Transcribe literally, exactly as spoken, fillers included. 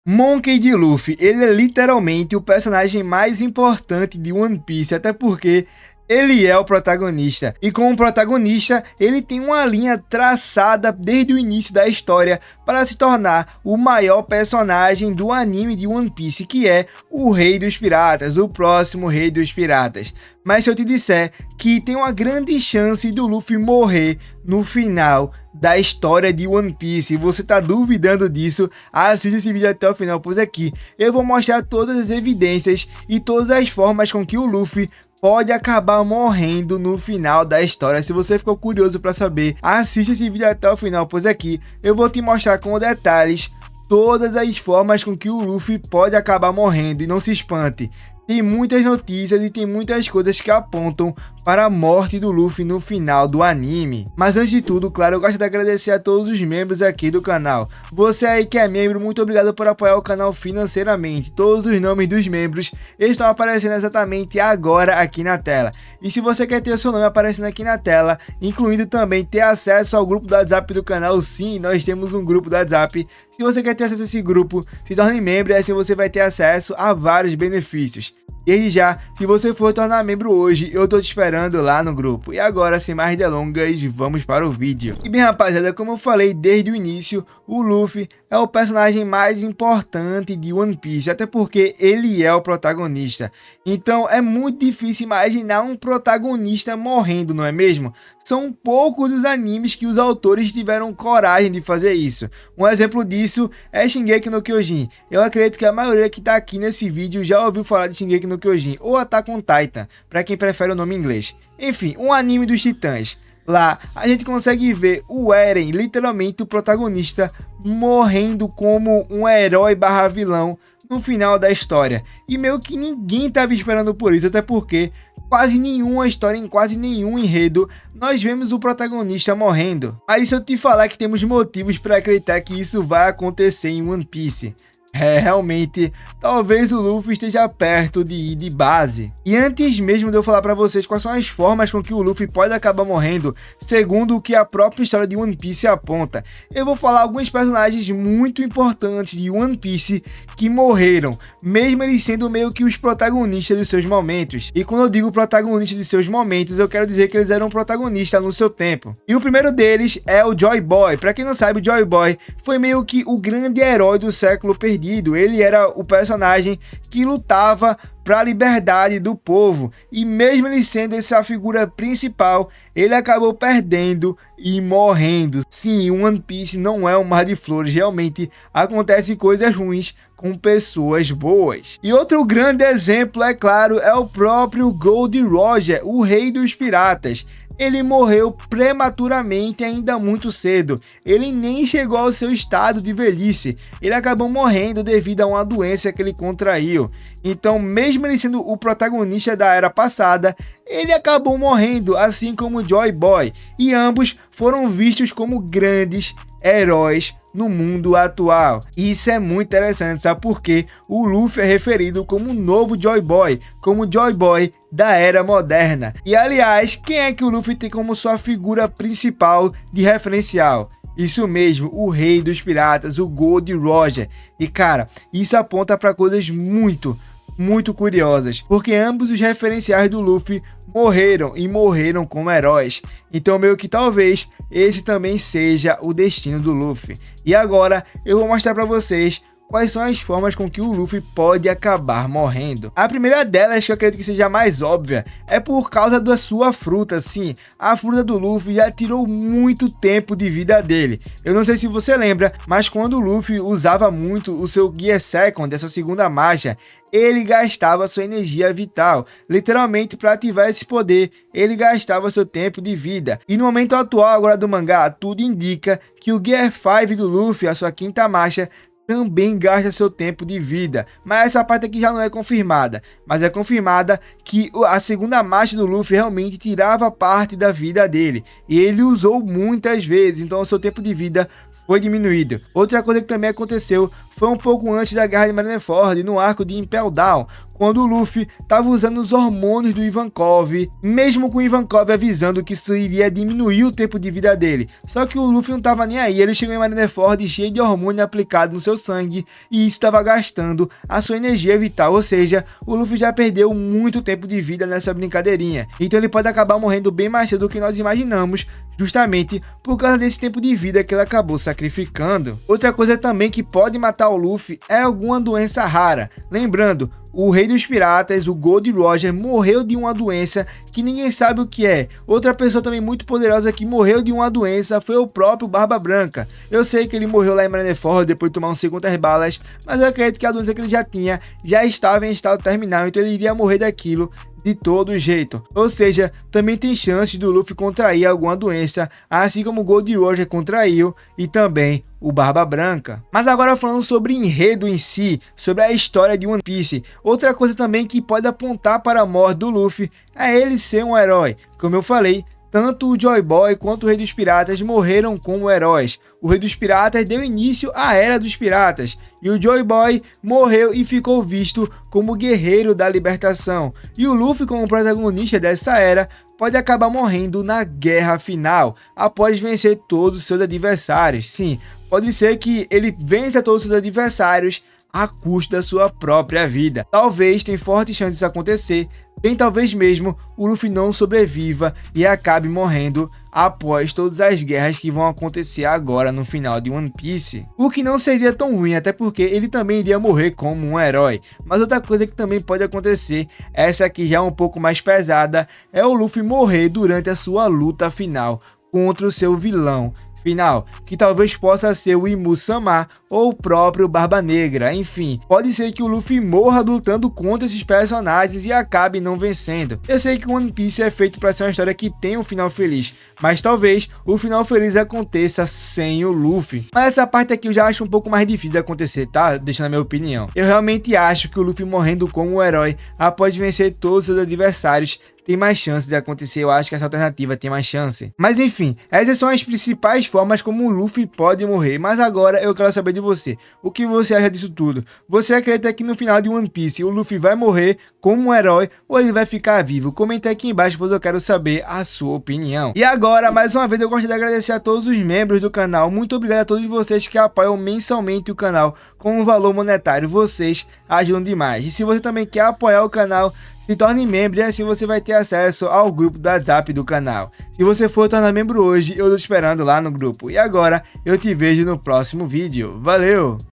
Monkey D. Luffy, ele é literalmente o personagem mais importante de One Piece, até porque ele é o protagonista, e como protagonista, ele tem uma linha traçada desde o início da história para se tornar o maior personagem do anime de One Piece, que é o Rei dos Piratas, o próximo Rei dos Piratas. Mas se eu te disser que tem uma grande chance do Luffy morrer no final da história de One Piece, e você tá duvidando disso, assista esse vídeo até o final, pois aqui eu vou mostrar todas as evidências e todas as formas com que o Luffy pode acabar morrendo no final da história. Se você ficou curioso para saber, assista esse vídeo até o final, pois aqui eu vou te mostrar com detalhes todas as formas com que o Luffy pode acabar morrendo. E não se espante, tem muitas notícias e tem muitas coisas que apontam para a morte do Luffy no final do anime. Mas antes de tudo, claro, eu gosto de agradecer a todos os membros aqui do canal. Você aí que é membro, muito obrigado por apoiar o canal financeiramente. Todos os nomes dos membros estão aparecendo exatamente agora aqui na tela. E se você quer ter o seu nome aparecendo aqui na tela, incluindo também ter acesso ao grupo do WhatsApp do canal, sim, nós temos um grupo do WhatsApp. Se você quer ter acesso a esse grupo, se torne membro e assim você vai ter acesso a vários benefícios. Desde já, se você for tornar membro hoje, eu tô te esperando lá no grupo. E agora, sem mais delongas, vamos para o vídeo. E bem, rapaziada, como eu falei desde o início, o Luffy é o personagem mais importante de One Piece, até porque ele é o protagonista. Então é muito difícil imaginar um protagonista morrendo, não é mesmo? São poucos os animes que os autores tiveram coragem de fazer isso. Um exemplo disso é Shingeki no Kyojin. Eu acredito que a maioria que tá aqui nesse vídeo já ouviu falar de Shingeki no Kyojin, ou Attack on Titan, para quem prefere o nome em inglês. Enfim, um anime dos titãs. Lá, a gente consegue ver o Eren, literalmente o protagonista, morrendo como um herói barra vilão no final da história. E meio que ninguém estava esperando por isso, até porque quase nenhuma história, em quase nenhum enredo, nós vemos o protagonista morrendo. Aí se eu te falar que temos motivos para acreditar que isso vai acontecer em One Piece, é, realmente, talvez o Luffy esteja perto de ir de base. E antes mesmo de eu falar para vocês quais são as formas com que o Luffy pode acabar morrendo, segundo o que a própria história de One Piece aponta, eu vou falar alguns personagens muito importantes de One Piece que morreram, mesmo eles sendo meio que os protagonistas dos seus momentos. E quando eu digo protagonista de seus momentos, eu quero dizer que eles eram protagonistas no seu tempo. E o primeiro deles é o Joy Boy. Para quem não sabe, o Joy Boy foi meio que o grande herói do século perdido. Ele era o personagem que lutava para a liberdade do povo, e mesmo ele sendo essa figura principal, ele acabou perdendo e morrendo. Sim, One Piece não é um mar de flores, realmente acontecem coisas ruins com pessoas boas. E outro grande exemplo, é claro, é o próprio Gold Roger, o rei dos piratas. Ele morreu prematuramente, ainda muito cedo. Ele nem chegou ao seu estado de velhice. Ele acabou morrendo devido a uma doença que ele contraiu. Então, mesmo ele sendo o protagonista da era passada, ele acabou morrendo, assim como o Joy Boy. E ambos foram vistos como grandes heróis no mundo atual. E isso é muito interessante, sabe por quê? O Luffy é referido como o novo Joy Boy, como o Joy Boy da era moderna. E aliás, quem é que o Luffy tem como sua figura principal de referencial? Isso mesmo, o rei dos piratas, o Gold Roger. E cara, isso aponta para coisas muito, muito curiosas, porque ambos os referenciais do Luffy morreram e morreram como heróis. Então meio que talvez esse também seja o destino do Luffy. E agora eu vou mostrar para vocês quais são as formas com que o Luffy pode acabar morrendo. A primeira delas, que eu acredito que seja a mais óbvia, é por causa da sua fruta. Sim, a fruta do Luffy já tirou muito tempo de vida dele. Eu não sei se você lembra, mas quando o Luffy usava muito o seu Gear Second, essa segunda marcha, ele gastava sua energia vital, literalmente para ativar esse poder, ele gastava seu tempo de vida. E no momento atual agora do mangá, tudo indica que o Gear cinco do Luffy, a sua quinta marcha, também gasta seu tempo de vida, mas essa parte aqui já não é confirmada, mas é confirmada que a segunda marcha do Luffy realmente tirava parte da vida dele, e ele usou muitas vezes, então o seu tempo de vida foi diminuído. Outra coisa que também aconteceu foi um pouco antes da Guerra de Marineford, no arco de Impel Down, quando o Luffy estava usando os hormônios do Ivankov, mesmo com o Ivankov avisando que isso iria diminuir o tempo de vida dele. Só que o Luffy não estava nem aí, ele chegou em Marineford cheio de hormônio aplicado no seu sangue e isso estava gastando a sua energia vital, ou seja, o Luffy já perdeu muito tempo de vida nessa brincadeirinha. Então ele pode acabar morrendo bem mais cedo do que nós imaginamos, justamente por causa desse tempo de vida que ele acabou sacrificando. Outra coisa também que pode matar o Luffy é alguma doença rara. Lembrando, o Rei dos Piratas, o Gold Roger, morreu de uma doença que ninguém sabe o que é. Outra pessoa também muito poderosa que morreu de uma doença foi o próprio Barba Branca. Eu sei que ele morreu lá em Marineford depois de tomar uns cinquenta balas, mas eu acredito que a doença que ele já tinha já estava em estado terminal, então ele iria morrer daquilo de todo jeito. Ou seja, também tem chance do Luffy contrair alguma doença, assim como o Gold Roger contraiu e também o Barba Branca. Mas agora falando sobre o enredo em si, sobre a história de One Piece, outra coisa também que pode apontar para a morte do Luffy é ele ser um herói. Como eu falei, tanto o Joy Boy quanto o Rei dos Piratas morreram como heróis. O Rei dos Piratas deu início à Era dos Piratas e o Joy Boy morreu e ficou visto como guerreiro da libertação. E o Luffy, como protagonista dessa era, pode acabar morrendo na guerra final, após vencer todos os seus adversários. Sim, pode ser que ele vença todos os seus adversários a custo da sua própria vida. Talvez tem forte chance disso acontecer, bem talvez mesmo o Luffy não sobreviva e acabe morrendo após todas as guerras que vão acontecer agora no final de One Piece. O que não seria tão ruim, até porque ele também iria morrer como um herói. Mas outra coisa que também pode acontecer, essa aqui já é um pouco mais pesada, é o Luffy morrer durante a sua luta final contra o seu vilão final, que talvez possa ser o Imu-sama ou o próprio Barba Negra. Enfim, pode ser que o Luffy morra lutando contra esses personagens e acabe não vencendo. Eu sei que One Piece é feito para ser uma história que tem um final feliz, mas talvez o final feliz aconteça sem o Luffy. Mas essa parte aqui eu já acho um pouco mais difícil de acontecer, tá? Deixando a minha opinião. Eu realmente acho que o Luffy morrendo como um herói após vencer todos os seus adversários tem mais chance de acontecer. Eu acho que essa alternativa tem mais chance. Mas enfim, essas são as principais formas como o Luffy pode morrer. Mas agora eu quero saber de você. O que você acha disso tudo? Você acredita que no final de One Piece o Luffy vai morrer como um herói ou ele vai ficar vivo? Comenta aqui embaixo, pois eu quero saber a sua opinião. E agora, mais uma vez, eu gostaria de agradecer a todos os membros do canal. Muito obrigado a todos vocês que apoiam mensalmente o canal com um valor monetário. Vocês ajudam demais. E se você também quer apoiar o canal, se torne membro e assim você vai ter acesso ao grupo do WhatsApp do canal. Se você for tornar membro hoje, eu tô esperando lá no grupo. E agora, eu te vejo no próximo vídeo. Valeu!